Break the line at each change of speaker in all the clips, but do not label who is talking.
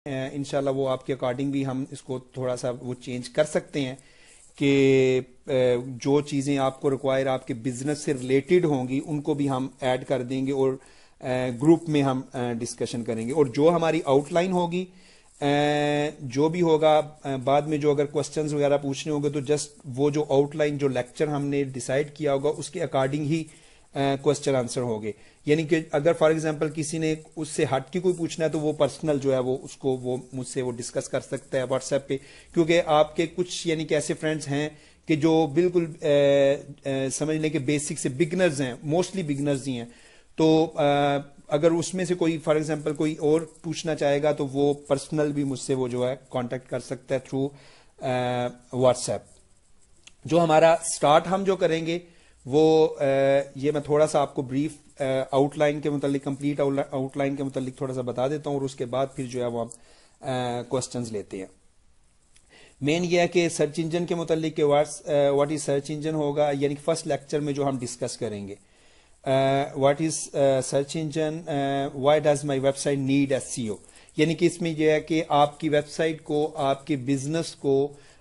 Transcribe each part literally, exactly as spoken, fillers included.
انشاءاللہ وہ آپ کے اکارڈنگ بھی ہم اس کو تھوڑا سا وہ چینج کر سکتے ہیں کہ جو چیزیں آپ کو ریکوائر آپ کے بزنس سے ریلیٹڈ ہوں گی ان کو بھی ہم ایڈ کر دیں گے اور گروپ میں ہم ڈسکشن کریں گے. اور جو ہماری آؤٹ لائن ہوگی جو بھی ہوگا بعد میں جو اگر کوسچنز وغیرہ پوچھنے ہوں گے تو جسٹ وہ جو آؤٹ لائن جو لیکچر ہم نے ڈیسائیڈ کیا ہوگا اس کے اکارڈنگ ہی کوسچن آنسر ہوگے. یعنی کہ اگر فار ایگزامپل کسی نے اس سے ہٹ کے کوئی پوچھنا ہے تو وہ پرسنل جو ہے وہ اس کو وہ مجھ سے وہ ڈسکس کر سکتا ہے واٹس ایپ پہ, کیونکہ آپ کے کچھ یعنی کہ ایسے فرینڈز ہیں کہ جو بالکل سمجھ لیں کہ بیسک سے بگنرز ہیں, موسٹلی بگنرز ہی ہیں. تو اگر اس میں سے کوئی فار ایگزامپل کوئی اور پوچھنا چاہے گا تو وہ پرسنل بھی مجھ سے وہ جو ہے کانٹیکٹ کر سکتا ہے تھرو واٹس ایپ. جو ہمارا سٹارٹ ہم جو کریں گے وہ یہ میں تھوڑا سا آپ کو بریف آؤٹ لائن کے متعلق کمپلیٹ آؤٹ لائن کے متعلق تھوڑا سا بتا دیتا ہوں اور اس کے بعد پھر جو ہے وہ ہم کوسچنز لیتے ہیں. مین یہ ہے کہ سرچ انجن کے متعلق کہ واٹ از سرچ انجن ہوگا, یعنی فرسٹ لیکچر میں جو ہم ڈسکس کریں گے what is search engine, why does my website need S E O, یعنی کہ اس میں یہ ہے کہ آپ کی ویب سائٹ کو آپ کے بزنس کو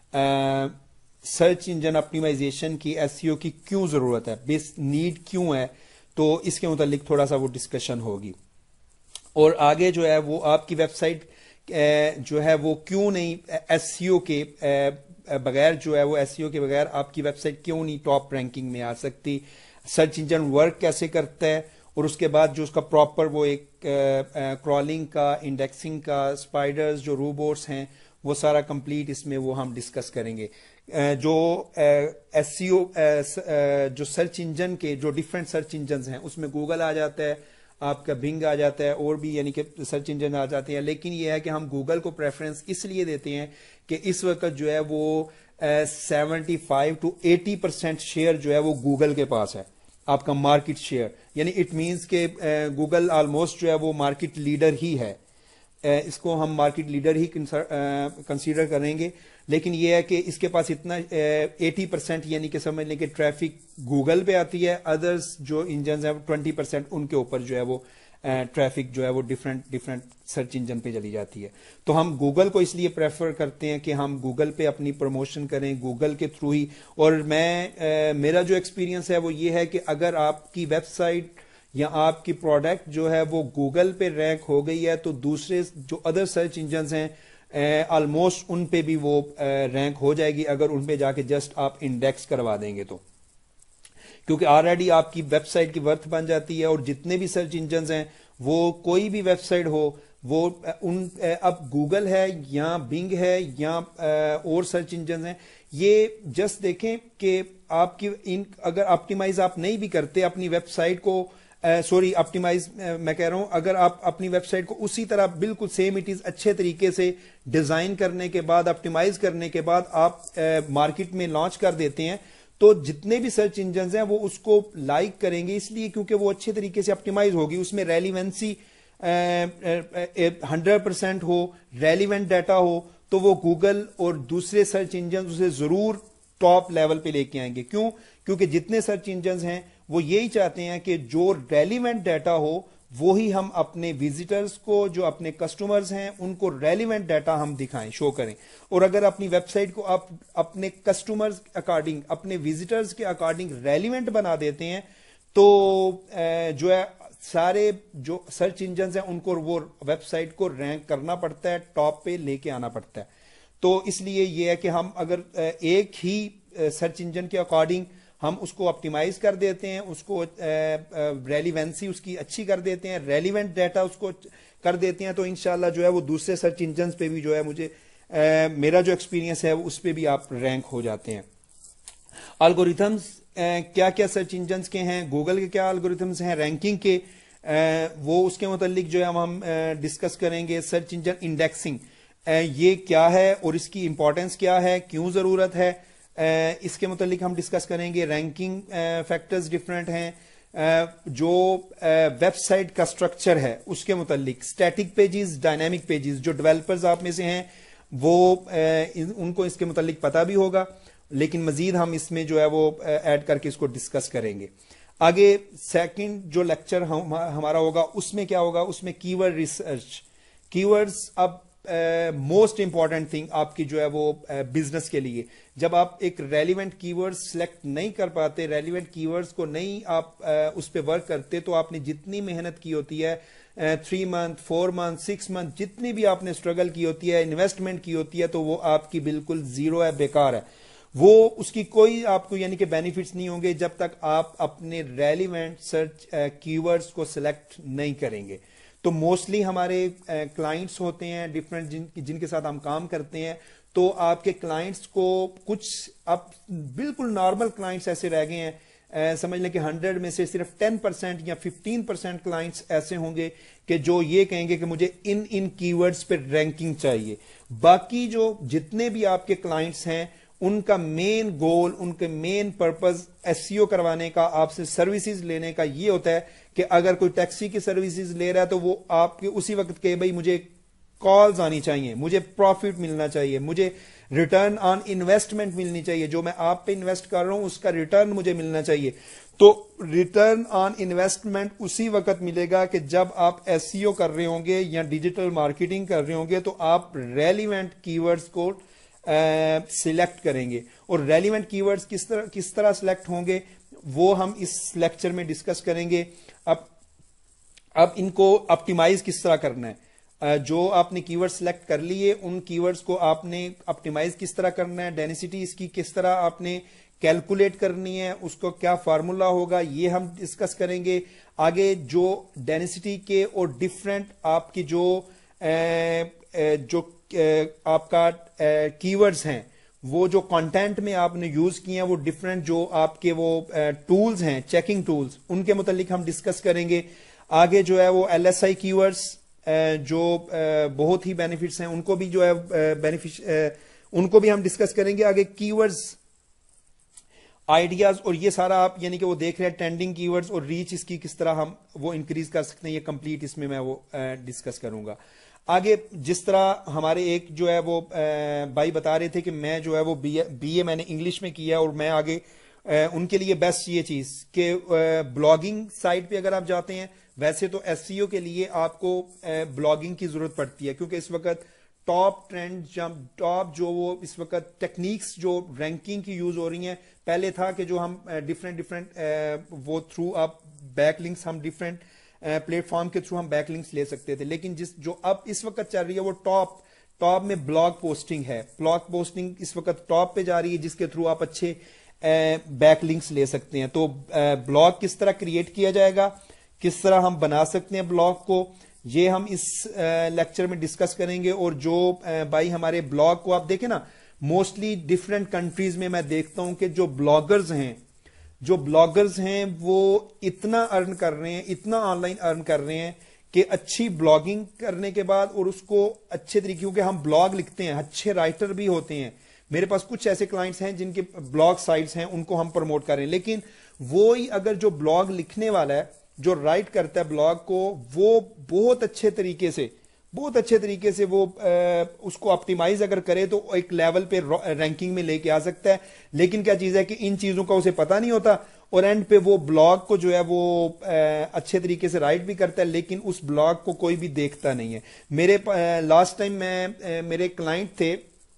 سرچ انجن اپٹیمائزیشن کی ایس سی او کی کیوں ضرورت ہے, بیس نیڈ کیوں ہے, تو اس کے متعلق تھوڑا سا وہ ڈسکشن ہوگی. اور آگے جو ہے وہ آپ کی ویب سائٹ جو ہے وہ کیوں نہیں ایس سی او کے بغیر جو ہے وہ ایس سی او کے بغیر آپ کی ویب سائٹ کیوں نہیں ٹاپ رینکنگ میں آ سکتی, سرچ انجن ورک کیسے کرتا ہے, اور اس کے بعد جو اس کا پراپر وہ ایک کرالنگ کا, انڈیکسنگ کا, اسپائڈرز جو روبوٹس ہیں وہ سارا کمپلیٹ اس میں وہ ہم ڈسکس کریں گے. جو ایس سی او جو سرچ انجن کے جو ڈفرینٹ سرچ انجنز ہیں اس میں گوگل آ جاتا ہے, آپ کا بنگ آ جاتا ہے, اور بھی یعنی کہ سرچ انجن آ جاتے ہیں, لیکن یہ ہے کہ ہم گوگل کو پریفرنس اس لیے دیتے ہیں کہ اس وقت جو ہے وہ seventy five to eighty percent share جو ہے وہ گوگل کے پاس ہے, آپ کا مارکیٹ شیئر, یعنی اٹ مینس کہ گوگل آلموسٹ جو ہے وہ مارکیٹ لیڈر ہی ہے, اس کو ہم مارکیٹ لیڈر ہی کنسیڈر کریں گے. لیکن یہ ہے کہ اس کے پاس اتنا ایٹی پرسینٹ یعنی کہ سمجھ لیں کہ ٹریفک گوگل پہ آتی ہے, ادرس جو انجنز ہیں ٹوینٹی پرسینٹ ان کے اوپر جو ہے وہ ٹریفک جو ہے وہ ڈفرینٹ ڈفرینٹ سرچ انجن پہ چلی جاتی ہے. تو ہم گوگل کو اس لیے پریفر کرتے ہیں کہ ہم گوگل پہ اپنی پروموشن کریں گوگل کے تھرو ہی. اور میں میرا جو ایکسپیرینس ہے وہ یہ ہے کہ اگر آپ کی ویب سائٹ یا آپ کی پروڈکٹ جو ہے وہ گوگل پہ رینک ہو گئی ہے تو دوسرے جو ادر سرچ انجنز ہیں آلموسٹ ان پہ بھی وہ رینک ہو جائے گی اگر ان پہ جا کے جسٹ آپ انڈیکس کروا دیں گے تو, کیونکہ آلریڈی آپ کی ویب سائٹ کی ورتھ بن جاتی ہے. اور جتنے بھی سرچ انجنز ہیں وہ کوئی بھی ویب سائٹ ہو وہ ان اب گوگل ہے یا بنگ ہے یا اور سرچ انجنز ہیں, یہ جسٹ دیکھیں کہ آپ کی ان اگر آپٹیمائز آپ نہیں بھی کرتے اپنی ویب سائٹ کو, سوری آپٹیمائز میں کہہ رہا ہوں, اگر آپ اپنی ویب سائٹ کو اسی طرح بالکل سیم اٹ از اچھے طریقے سے ڈیزائن کرنے کے بعد آپٹیمائز کرنے کے بعد آپ مارکیٹ میں لانچ کر دیتے ہیں تو جتنے بھی سرچ انجنز ہیں وہ اس کو لائک کریں گے, اس لیے کیونکہ وہ اچھے طریقے سے آپٹیمائز ہوگی, اس میں ریلیونسی ہنڈریڈ پرسینٹ ہو, ریلیونٹ ڈیٹا ہو, تو وہ گوگل اور دوسرے سرچ انجنز اسے ضرور ٹاپ لیول پہ لے کے آئیں گے. کیوں؟ کیونکہ جتنے سرچ انجنز ہیں وہ یہی چاہتے ہیں کہ جو ریلیونٹ ڈیٹا ہو وہی ہم اپنے وزٹرز کو, جو اپنے کسٹمرز ہیں ان کو ریلیونٹ ڈیٹا ہم دکھائیں, شو کریں. اور اگر اپنی ویب سائٹ کو آپ اپنے کسٹمرز اکارڈنگ, اپنے وزٹرز کے اکارڈنگ ریلیونٹ بنا دیتے ہیں تو جو ہے سارے جو سرچ انجنز ہیں ان کو وہ ویب سائٹ کو رینک کرنا پڑتا ہے, ٹاپ پہ لے کے آنا پڑتا ہے. تو اس لیے یہ ہے کہ ہم اگر ایک ہی سرچ انجن کے اکارڈنگ ہم اس کو آپٹیمائز کر دیتے ہیں, اس کو ریلیونسی اس کی اچھی کر دیتے ہیں, ریلیونٹ ڈیٹا اس کو کر دیتے ہیں, تو انشاءاللہ جو ہے وہ دوسرے سرچ انجنز پہ بھی جو ہے مجھے میرا جو ایکسپیرینس ہے اس پہ بھی آپ رینک ہو جاتے ہیں. الگوریتھمز کیا کیا سرچ انجنز کے ہیں, گوگل کے کیا الگوریتھمز ہیں رینکنگ کے, وہ اس کے متعلق جو ہے ہم ڈسکس کریں گے. سرچ انجن انڈیکسنگ یہ کیا ہے اور اس کی امپورٹنس کیا ہے, کیوں ضرورت ہے, اس کے متعلق ہم ڈسکس کریں گے. رینکنگ فیکٹرز ڈفرینٹ ہیں, جو ویب سائٹ کا سٹرکچر ہے اس کے متعلق, اسٹیٹک پیجز, ڈائنامک پیجز, جو ڈیولپرز آپ میں سے ہیں وہ ان کو اس کے متعلق پتا بھی ہوگا, لیکن مزید ہم اس میں جو ہے وہ ایڈ کر کے اس کو ڈسکس کریں گے. آگے سیکنڈ جو لیکچر ہمارا ہوگا اس میں کیا ہوگا, اس میں keyword research. Keywords اب موسٹ امپورٹنٹ تھنگ آپ کی جو ہے وہ بزنس کے لیے، جب آپ ایک ریلیونٹ کی ورڈ سلیکٹ نہیں کر پاتے، ریلیونٹ کی ورڈز کو نہیں آپ اس پہ ورک کرتے، تو آپ نے جتنی محنت کی ہوتی ہے، three month four month six month جتنی بھی آپ نے اسٹرگل کی ہوتی ہے، انویسٹمنٹ کی ہوتی ہے، تو وہ آپ کی بالکل زیرو ہے، بیکار ہے، وہ اس کی کوئی آپ کو یعنی کہ بینیفٹس نہیں ہوں گے جب تک آپ اپنے ریلیونٹ سرچ کی ورڈز کو سلیکٹ نہیں کریں گے۔ تو موسٹلی ہمارے کلائنٹس ہوتے ہیں ڈفرینٹ جن جن کے ساتھ ہم کام کرتے ہیں، تو آپ کے کلائنٹس کو کچھ اب بالکل نارمل کلائنٹس ایسے رہ گئے ہیں، سمجھ لیں کہ ہنڈریڈ میں سے صرف ٹین پرسینٹ یا ففٹین پرسینٹ کلائنٹس ایسے ہوں گے کہ جو یہ کہیں گے کہ مجھے ان ان کی ورڈز پہ رینکنگ چاہیے۔ باقی جو جتنے بھی آپ کے کلائنٹس ہیں، ان کا مین گول، ان کے مین پرپز ایس ای او کروانے کا، آپ سے سروسز لینے کا یہ ہوتا ہے کہ اگر کوئی ٹیکسی کی سروسز لے رہا ہے تو وہ آپ کے اسی وقت کہ بھائی مجھے کالز آنی چاہیے، مجھے پروفٹ ملنا چاہیے، مجھے ریٹرن آن انویسٹمنٹ ملنی چاہیے، جو میں آپ پہ انویسٹ کر رہا ہوں اس کا ریٹرن مجھے ملنا چاہیے۔ تو ریٹرن آن انویسٹمنٹ اسی وقت ملے گا کہ جب آپ ایس ای او کر رہے ہوں گے یا ڈیجیٹل مارکیٹنگ کر رہے ہوں گے، تو آپ ریلیونٹ کی ورڈز کو سلیکٹ کریں گے۔ اور ریلیونٹ کی ورڈز کس طرح کس طرح سلیکٹ ہوں گے وہ ہم اس لیکچر میں ڈسکس کریں گے۔ اب اب ان کو آپٹیمائز کس طرح کرنا ہے، جو آپ نے کی ورڈ سلیکٹ کر لیے ان کی ورڈز کو آپ نے آپٹیمائز کس طرح کرنا ہے، ڈینسٹی اس کی کس طرح آپ نے کیلکولیٹ کرنی ہے، اس کو کیا فارمولا ہوگا، یہ ہم ڈسکس کریں گے آگے۔ جو ڈینسٹی کے اور ڈفرینٹ آپ کی جو جو آپ کا کی ورڈز ہیں، وہ جو کانٹینٹ میں آپ نے یوز کیے ہیں، وہ ڈفرینٹ جو آپ کے وہ ٹولز ہیں، چیکنگ ٹولز، ان کے متعلق ہم ڈسکس کریں گے آگے۔ جو ہے وہ ایل ایس آئی کی ورڈز جو بہت ہی بینیفٹس ہیں، ان کو بھی جو ہے بینیفٹ ان کو بھی ہم ڈسکس کریں گے آگے۔ کی ورڈز آئیڈیاز اور یہ سارا آپ یعنی کہ وہ دیکھ رہے ہیں ٹرینڈنگ کی ورڈز اور ریچ اس کی کس طرح ہم وہ انکریز کر سکتے ہیں، یہ کمپلیٹ اس میں میں وہ ڈسکس کروں گا آگے۔ جس طرح ہمارے ایک جو ہے وہ بھائی بتا رہے تھے کہ میں جو ہے وہ بی اے میں نے انگلش میں کیا، اور میں آگے ان کے لیے بیسٹ یہ چیز کہ بلاگنگ سائٹ پہ اگر آپ جاتے ہیں، ویسے تو ایس ای او کے لیے آپ کو بلاگنگ کی ضرورت پڑتی ہے، کیونکہ اس وقت ٹاپ ٹرینڈ جب ٹاپ جو وہ اس وقت ٹیکنیکس جو رینکنگ کی یوز ہو رہی ہیں، پہلے تھا کہ جو ہم ڈفرینٹ ڈفرینٹ وہ تھرو آپ بیک لنکس ہم ڈفرینٹ پلیٹ فارم کے تھرو ہم بیک لنکس لے سکتے تھے، لیکن جس جو اب اس وقت چل رہی ہے وہ ٹاپ ٹاپ میں بلاگ پوسٹنگ ہے۔ بلاگ پوسٹنگ اس وقت ٹاپ پہ جا رہی ہے، جس کے تھرو آپ اچھے بیک لنکس لے سکتے ہیں۔ تو بلاگ کس طرح کریٹ کیا جائے گا، کس طرح ہم بنا سکتے ہیں بلاگ کو، یہ ہم اس لیکچر میں ڈسکس کریں گے۔ اور جو بھائی ہمارے بلاگ کو آپ دیکھیں نا، موسٹلی ڈفرینٹ کنٹریز میں میں دیکھتا ہوں کہ جو بلاگرز ہیں جو بلاگرز ہیں وہ اتنا ارن کر رہے ہیں، اتنا آن لائن ارن کر رہے ہیں کہ اچھی بلاگنگ کرنے کے بعد اور اس کو اچھے طریقے، کیونکہ ہم بلاگ لکھتے ہیں، اچھے رائٹر بھی ہوتے ہیں، میرے پاس کچھ ایسے کلائنٹس ہیں جن کے بلاگ سائٹس ہیں، ان کو ہم پروموٹ کر رہے ہیں، لیکن وہی اگر جو بلاگ لکھنے والا ہے، جو رائٹ کرتا ہے بلاگ کو، وہ بہت اچھے طریقے سے بہت اچھے طریقے سے وہ اس کو آپٹیمائز اگر کرے تو ایک لیول پہ رینکنگ میں لے کے آ سکتا ہے۔ لیکن کیا چیز ہے کہ ان چیزوں کا اسے پتہ نہیں ہوتا، اور اینڈ پہ وہ بلاگ کو جو ہے وہ اچھے طریقے سے رائٹ بھی کرتا ہے، لیکن اس بلاگ کو کوئی بھی دیکھتا نہیں ہے۔ میرے لاسٹ ٹائم میں میرے کلائنٹ تھے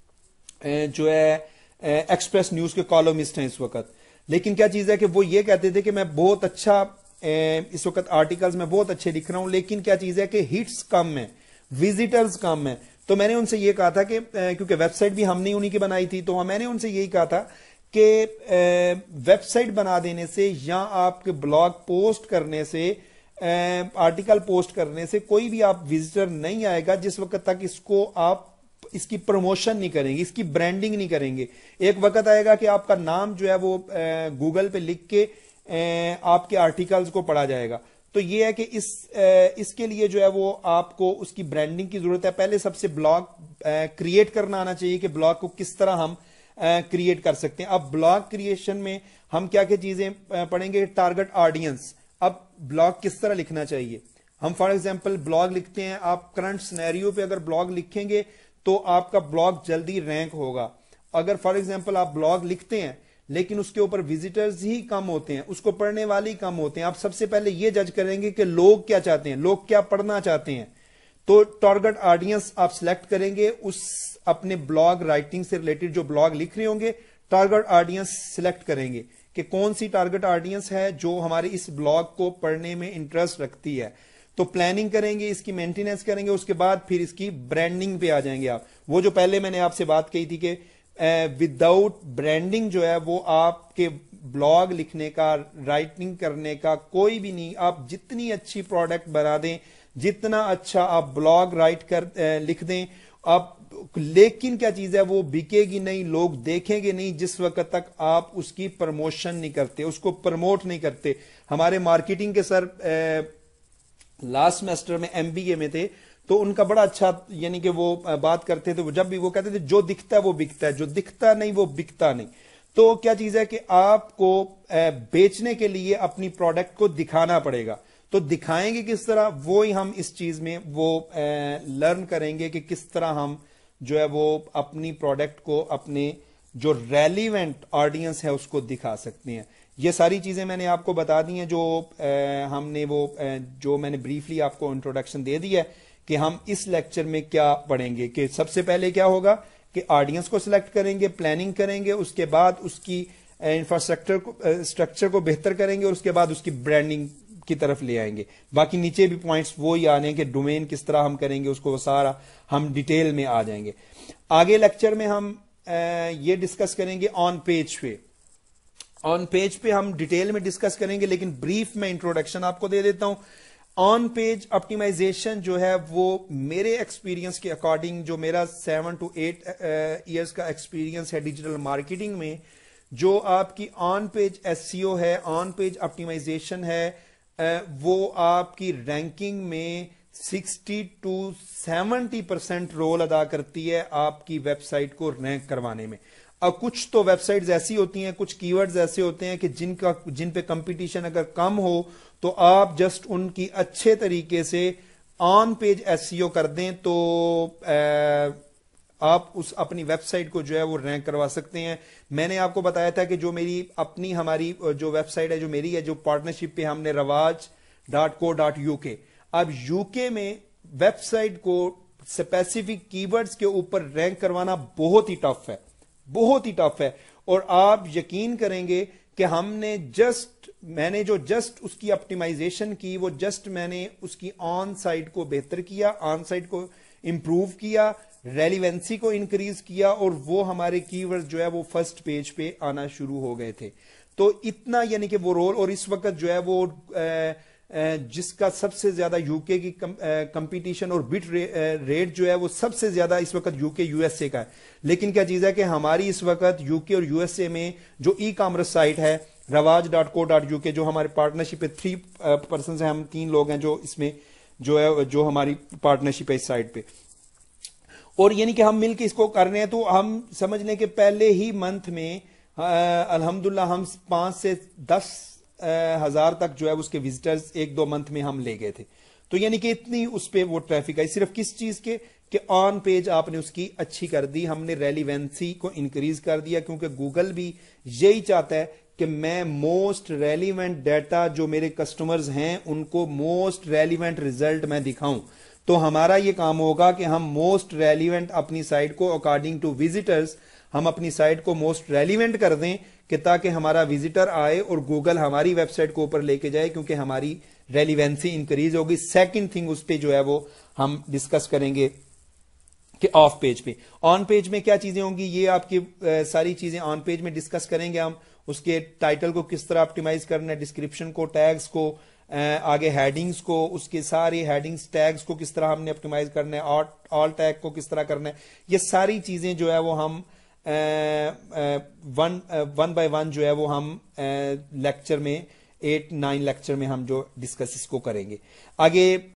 جو ہے ایکسپریس نیوز کے کالمسٹ ہیں اس وقت، لیکن کیا چیز ہے کہ وہ یہ کہتے تھے کہ میں بہت اچھا اس وقت آرٹیکلز میں بہت اچھے لکھ رہا ہوں، لیکن کیا چیز ہے کہ ہٹس کم ہیں، وزٹرز کم ہیں۔ تو میں نے ان سے یہ کہا تھا کہ کیونکہ ویب سائٹ بھی ہم نے انہی کی بنائی تھی، تو میں نے ان سے یہی کہا تھا کہ ویب سائٹ بنا دینے سے یا آپ کے بلاگ پوسٹ کرنے سے، آرٹیکل پوسٹ کرنے سے کوئی بھی آپ وزٹر نہیں آئے گا جس وقت تک اس کو آپ اس کی پروموشن نہیں کریں گے، اس کی برانڈنگ نہیں کریں گے۔ ایک وقت آئے گا کہ آپ کا نام جو ہے وہ گوگل پہ لکھ کے آپ کے آرٹیکلز کو پڑھا جائے گا۔ تو یہ ہے کہ اس اس کے لیے جو ہے وہ آپ کو اس کی برانڈنگ کی ضرورت ہے۔ پہلے سب سے بلاگ کریٹ کرنا آنا چاہیے کہ بلاگ کو کس طرح ہم کریٹ کر سکتے ہیں۔ اب بلاگ کریشن میں ہم کیا کیا چیزیں پڑھیں گے، ٹارگٹ آڈینس۔ اب بلاگ کس طرح لکھنا چاہیے، ہم فار ایگزامپل بلاگ لکھتے ہیں، آپ کرنٹ سینیریو پہ اگر بلاگ لکھیں گے تو آپ کا بلاگ جلدی رینک ہوگا۔ اگر فار ایگزامپل آپ بلاگ لکھتے ہیں لیکن اس کے اوپر وزٹرز ہی کم ہوتے ہیں، اس کو پڑھنے والے ہی کم ہوتے ہیں، آپ سب سے پہلے یہ جج کریں گے کہ لوگ کیا چاہتے ہیں، لوگ کیا پڑھنا چاہتے ہیں۔ تو ٹارگٹ آڈینس آپ سلیکٹ کریں گے, اس اپنے بلاگ رائٹنگ سے ریلیٹڈ جو بلاگ لکھ رہے ہوں گے ٹارگٹ آڈینس سلیکٹ کریں گے کہ کون سی ٹارگٹ آڈینس ہے جو ہمارے اس بلاگ کو پڑھنے میں انٹرسٹ رکھتی ہے. تو پلاننگ کریں گے, اس کی مینٹیننس کریں گے, اس کے بعد پھر اس کی برانڈنگ پہ آ جائیں گے آپ. وہ جو پہلے میں نے آپ سے بات کہی تھی کہ وداؤٹ برانڈنگ جو ہے وہ آپ کے بلاگ لکھنے کا, رائٹنگ کرنے کا کوئی بھی نہیں. آپ جتنی اچھی پروڈکٹ بنا دیں, جتنا اچھا آپ بلاگ رائٹ کر لکھ دیں آپ, لیکن کیا چیز ہے وہ بکے گی نہیں, لوگ دیکھیں گے نہیں جس وقت تک آپ اس کی پروموشن نہیں کرتے, اس کو پروموٹ نہیں کرتے. ہمارے مارکیٹنگ کے سر لاسٹ سیمسٹر میں ایم بی اے میں تھے, تو ان کا بڑا اچھا یعنی کہ وہ بات کرتے تھے, وہ جب بھی وہ کہتے تھے جو دکھتا ہے وہ بکتا ہے, جو دکھتا نہیں وہ بکتا نہیں. تو کیا چیز ہے کہ آپ کو بیچنے کے لیے اپنی پروڈکٹ کو دکھانا پڑے گا. تو دکھائیں گے کس طرح, وہی ہم اس چیز میں وہ لرن کریں گے کہ کس طرح ہم جو ہے وہ اپنی پروڈکٹ کو اپنے جو ریلیونٹ آڈینس ہے اس کو دکھا سکتے ہیں. یہ ساری چیزیں میں نے آپ کو بتا دی ہیں جو ہم نے وہ جو میں نے بریفلی آپ کو انٹروڈکشن دے دی ہے کہ ہم اس لیکچر میں کیا پڑھیں گے. کہ سب سے پہلے کیا ہوگا کہ آڈینس کو سلیکٹ کریں گے, پلاننگ کریں گے, اس کے بعد اس کی انفراسٹرکچر کو اسٹرکچر کو بہتر کریں گے, اور اس کے بعد اس کی برانڈنگ کی طرف لے آئیں گے. باقی نیچے بھی پوائنٹس وہی آنے ہیں کہ ڈومین کس طرح ہم کریں گے, اس کو وہ سارا ہم ڈیٹیل میں آ جائیں گے. آگے لیکچر میں ہم یہ ڈسکس کریں گے آن پیج پہ. آن پیج پہ ہم ڈیٹیل میں ڈسکس کریں گے, لیکن بریف میں انٹروڈکشن آپ کو دے دیتا ہوں. آن پیج آپٹیمائزیشن جو ہے وہ میرے ایکسپیرینس کے اکارڈنگ, جو میرا سیون ٹو ایٹ ایئرس کا ایکسپیرینس ہے ڈیجیٹل مارکیٹنگ میں, جو آپ کی آن پیج ایس سی او ہے, آن پیج آپٹیمائزیشن ہے, وہ آپ کی رینکنگ میں sixty to seventy percent role ادا کرتی ہے آپ کی ویب سائٹ کو رینک کروانے میں. اب کچھ تو ویب سائٹس ایسی ہوتی ہیں, کچھ کی ورڈز ایسے ہوتے ہیں کہ جن کا جن پہ کمپٹیشن اگر کم ہو تو آپ جسٹ ان کی اچھے طریقے سے آن پیج ایس سی او کر دیں تو آپ اس اپنی ویب سائٹ کو جو ہے وہ رینک کروا سکتے ہیں. میں نے آپ کو بتایا تھا کہ جو میری اپنی ہماری جو ویب سائٹ ہے جو میری ہے, جو پارٹنرشپ پہ ہم نے رواج ڈاٹ کو ڈاٹ یو کے, اب یو کے میں ویب سائٹ کو اسپیسیفک کی ورڈز کے اوپر رینک کروانا بہت ہی ٹف ہے, بہت ہی ٹف ہے. اور آپ یقین کریں گے کہ ہم نے جسٹ میں نے جو جسٹ اس کی آپٹیمائزیشن کی, وہ جسٹ میں نے اس کی آن سائٹ کو بہتر کیا, آن سائٹ کو امپروو کیا, ریلیونسی کو انکریز کیا, اور وہ ہمارے کی ورڈ جو ہے وہ فرسٹ پیج پہ آنا شروع ہو گئے تھے. تو اتنا یعنی کہ وہ رول, اور اس وقت جو ہے وہ جس کا سب سے زیادہ یو کے کی کمپٹیشن اور بٹ ریٹ جو ہے وہ سب سے زیادہ اس وقت یو کے یو ایس اے کا ہے. لیکن کیا چیز ہے کہ ہماری اس وقت یو کے اور یو ایس اے میں جو ای کامرس سائٹ ہے رواج ڈاٹ کو ڈاٹ یو کے, جو ہمارے پارٹنرشپ پہ تھری پرسنز ہیں, ہم تین لوگ ہیں جو اس میں جو ہے جو ہماری پارٹنرشپ ہے اس سائٹ پہ, اور یعنی کہ ہم مل کے اس کو کر رہے ہیں. تو ہم سمجھ لیں کہ پہلے ہی منتھ میں الحمدللہ ہم پانچ سے دس ہزار تک جو ہے اس کے وزٹرز ایک دو منتھ میں ہم لے گئے تھے. تو یعنی کہ اتنی اس پہ وہ ٹریفک آئی, صرف کس چیز کے کہ آن پیج آپ نے اس کی اچھی کر دی, ہم نے ریلیونسی کو انکریز کر دیا, کیونکہ گوگل بھی یہی چاہتا ہے کہ میں موسٹ ریلیونٹ ڈیٹا جو میرے کسٹمرز ہیں ان کو موسٹ ریلیونٹ ریزلٹ میں دکھاؤں. تو ہمارا یہ کام ہوگا کہ ہم موسٹ ریلیونٹ اپنی سائٹ کو اکارڈنگ ٹو وزٹرز ہم اپنی سائٹ کو موسٹ ریلیونٹ کر دیں, کہ تاکہ ہمارا وزٹر آئے اور گوگل ہماری ویب سائٹ کو اوپر لے کے جائے, کیونکہ ہماری ریلیونسی انکریز ہوگی. سیکنڈ تھنگ اس پہ جو ہے وہ ہم ڈسکس کریں گے کہ آف پیج پہ. آن پیج میں کیا چیزیں ہوں گی, یہ آپ کی ساری چیزیں آن پیج میں ڈسکس کریں گے ہم. اس کے ٹائٹل کو کس طرح آپٹیمائز کرنا ہے, ڈسکرپشن کو, ٹیگز کو, آگے ہیڈنگز کو, اس کے سارے ہیڈنگز ٹیگز کو کس طرح ہم نے آپٹیمائز کرنا ہے, آل ٹیگ کو کس طرح کرنا ہے. یہ ساری چیزیں جو ہے وہ ہم ون ون بائی ون جو ہے وہ ہم لیکچر میں ایٹ نائن لیکچر میں ہم جو ڈسکس اس کو کریں گے. آگے